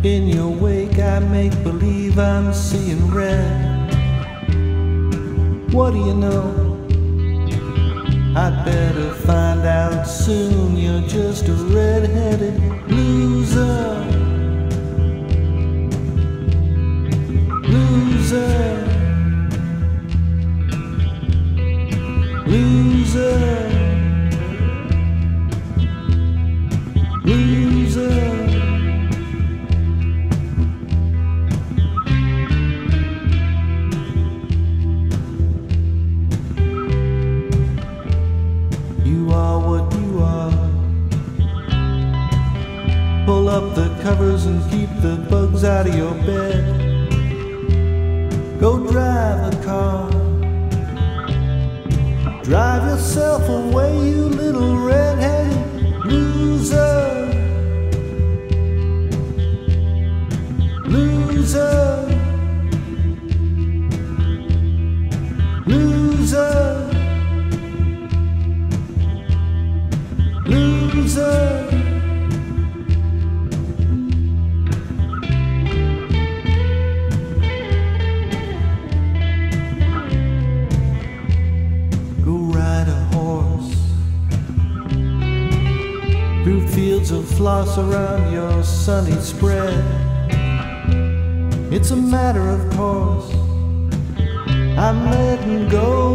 In your wake I make believe I'm seeing red. What do you know? I'd better find out soon. You're just a red-headed loser. Loser. Loser. Loser. You are what you are. Pull up the covers and keep the bugs out of your bed. Go drive a car. Drive yourself away, you little red-headed loser. Loser. Loser. Loser. Go ride a horse through fields of floss around your sunny spread. It's a matter of course. I'm letting go